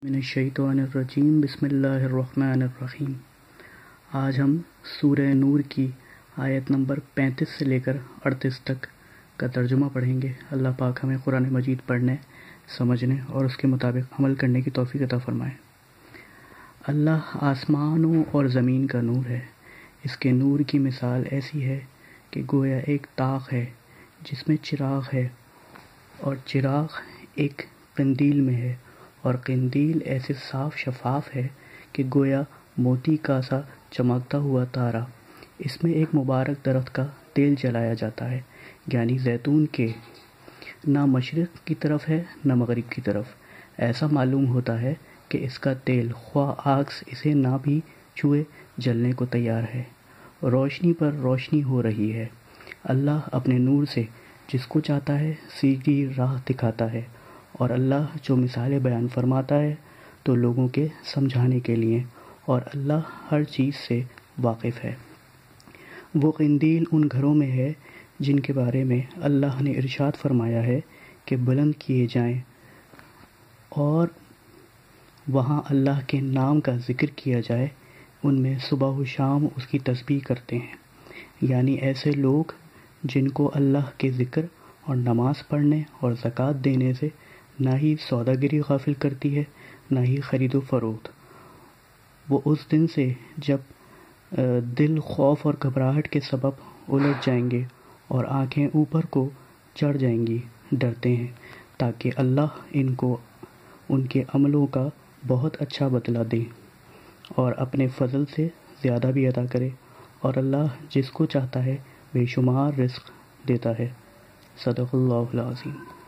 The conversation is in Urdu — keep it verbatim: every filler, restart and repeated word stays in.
من الشیطان الرجیم بسم اللہ الرحمن الرحیم۔ آج ہم سورہ نور کی آیت نمبر پینتیس سے لے کر اڑتیس تک کا ترجمہ پڑھیں گے۔ اللہ پاک ہمیں قرآن مجید پڑھنے، سمجھنے اور اس کے مطابق عمل کرنے کی توفیق عطا فرمائے۔ اللہ آسمانوں اور زمین کا نور ہے۔ اس کے نور کی مثال ایسی ہے کہ گویا ایک طاق ہے جس میں چراغ ہے، اور چراغ ایک قندیل میں ہے، اور قندیل ایسے صاف شفاف ہے کہ گویا موتی کا سا چمکتا ہوا تارا۔ اس میں ایک مبارک درخت کا تیل جلایا جاتا ہے، یعنی زیتون کے، نہ مشرق کی طرف ہے نہ مغرب کی طرف۔ ایسا معلوم ہوتا ہے کہ اس کا تیل خواہ آگ اسے نہ بھی چھوئے جلنے کو تیار ہے۔ روشنی پر روشنی ہو رہی ہے۔ اللہ اپنے نور سے جس کو چاہتا ہے سیدھی راہ دکھاتا ہے، اور اللہ جو مثالیں بیان فرماتا ہے تو لوگوں کے سمجھانے کے لیے، اور اللہ ہر چیز سے واقف ہے۔ وہ قندیل ان گھروں میں ہے جن کے بارے میں اللہ نے ارشاد فرمایا ہے کہ بلند کیے جائیں، اور وہاں اللہ کے نام کا ذکر کیا جائے، ان میں صبح و شام اس کی تسبیح کرتے ہیں، یعنی ایسے لوگ جن کو اللہ کے ذکر اور نماز پڑھنے اور زکوٰۃ دینے سے نہ ہی سوداگری غافل کرتی ہے، نہ ہی خرید و فروخت۔ وہ اس دن سے جب دل خوف اور گھبراہٹ کے سبب الجھ جائیں گے اور آنکھیں اوپر کو چڑھ جائیں گی، ڈرتے ہیں تاکہ اللہ ان کو ان کے عملوں کا بہت اچھا بدلہ دے اور اپنے فضل سے زیادہ بھی عطا کرے، اور اللہ جس کو چاہتا ہے بے شمار رزق دیتا ہے۔ صدق اللہ العظیم۔